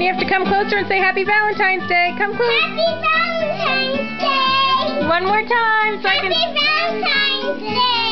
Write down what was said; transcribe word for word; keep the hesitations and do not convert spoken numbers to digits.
you have to come closer and say Happy Valentine's Day. Come close. Happy Valentine's Day. One more time so I can... Happy Valentine's Day.